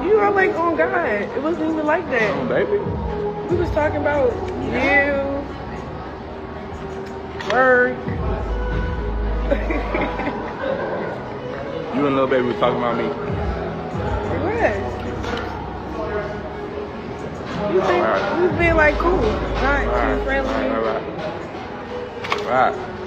You are like on God. It wasn't even like that. Oh, baby. We was talking about you, work. You and little baby was talking about me. What? You think we was being like cool, not too friendly. All right.